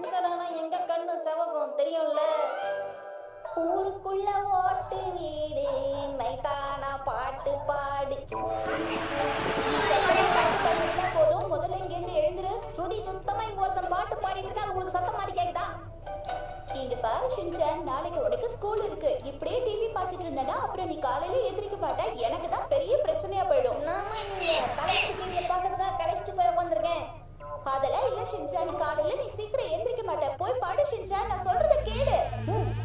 ஆரம்பிச்சானா எங்க கண்ணு செவகும் தெரியும்ல. ஊருக்குள்ள ஓட்டு வீடு நைட்டானா பாட்டு பாடு. போதும், முதல்ல இங்க இருந்து எழுந்துரு. ஸ்ருதி சுத்தமா இங்க ஒருத்தன் பாட்டு பாடிட்டு இருக்கா, உங்களுக்கு சத்தம் மாதிரி கேக்குதா? இங்க பாரு ஷின்சான், நாளைக்கு உனக்கு ஸ்கூல் இருக்கு. இப்படியே டிவி பார்த்துட்டு இருந்தனா அப்புறம் நீ காலையில எந்திரிக்க மாட்ட. எனக்கு தான் பெரிய பிரச்சனையா போயிடும். நாம இங்க தலைப்பு டிவியை பார்க்கறதா கலைச்சு போய் உட்காந்துருக்கேன். அதெல்லாம் இல்ல ஷின்சான், காலையில நீ சீக்கிரம் எந்திரிக்க மாட்ட. போய் பாடு ஷின்சான், நான் சொல்றத கேளு.